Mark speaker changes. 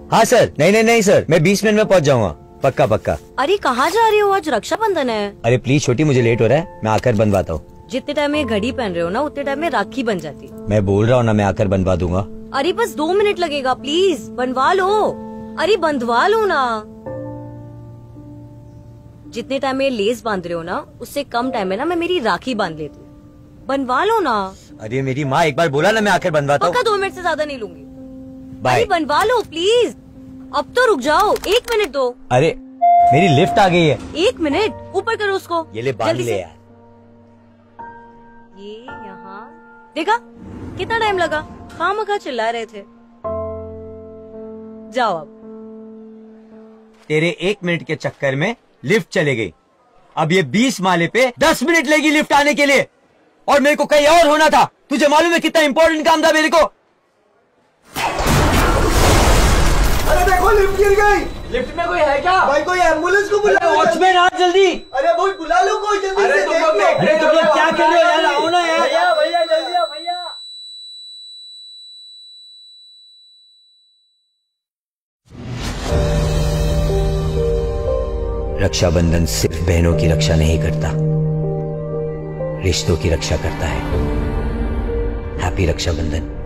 Speaker 1: हाँ सर, नहीं सर, मैं 20 मिनट में पहुँच जाऊंगा, पक्का पक्का।
Speaker 2: अरे कहाँ जा रही हो? आज रक्षाबंधन है।
Speaker 1: अरे प्लीज छोटी, मुझे लेट हो रहा है, मैं आकर बनवाता हूँ।
Speaker 2: जितने टाइम में घड़ी पहन रहे हो ना, उतने टाइम में राखी बन जाती।
Speaker 1: मैं बोल रहा हूँ ना, मैं आकर बनवा दूंगा।
Speaker 2: अरे बस 2 मिनट लगेगा, प्लीज बनवा लो। अरे बंधवा लो ना। जितने टाइम में लेस बांध रहे हो ना, उससे कम टाइम में ना मैं मेरी राखी बांध लेती हूँ। बनवा लो ना।
Speaker 1: अरे मेरी माँ, एक बार बोला ना, मैं आकर बनवाता हूँ।
Speaker 2: पक्का 2 मिनट से ज्यादा नहीं लूंगी।
Speaker 1: बाय।
Speaker 2: बनवा लो प्लीज। अब तो रुक जाओ, 1 मिनट दो।
Speaker 1: अरे मेरी लिफ्ट आ गई है।
Speaker 2: 1 मिनट, ऊपर करो उसको।
Speaker 1: ये ले, बांध ले यार।
Speaker 2: ये यहाँ देखा कितना टाइम लगा, खामखा चिल्ला रहे थे। जाओ अब।
Speaker 1: तेरे 1 मिनट के चक्कर में लिफ्ट चले गई। अब ये 20 माले पे 10 मिनट लेगी लिफ्ट आने के लिए, और मेरे को कहीं और होना था। तुझे मालूम है कितना इंपॉर्टेंट काम था मेरे को?
Speaker 3: अरे देखो, लिफ्ट गिर गई।
Speaker 1: लिफ्ट में कोई है क्या?
Speaker 3: भाई कोई एम्बुलेंस को बुलाओ।
Speaker 1: वॉचमैन आ जल्दी।
Speaker 3: अरे भाई बुला लो कोई जल्दी से।
Speaker 1: तुम लोग क्या कर रहे हो यार? आओ ना यार।
Speaker 3: भैया जल्दी आओ भैया।
Speaker 1: रक्षाबंधन सिर्फ बहनों की रक्षा नहीं करता, रिश्तों की रक्षा करता है। हैप्पी रक्षाबंधन।